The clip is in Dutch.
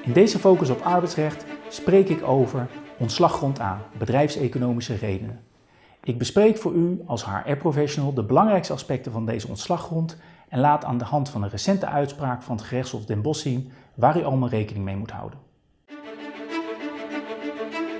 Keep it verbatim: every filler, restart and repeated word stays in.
In deze focus op arbeidsrecht spreek ik over ontslaggrond A, bedrijfseconomische redenen. Ik bespreek voor u als H R-professional de belangrijkste aspecten van deze ontslaggrond en laat aan de hand van een recente uitspraak van het gerechtshof Den Bosch zien waar u allemaal rekening mee moet houden.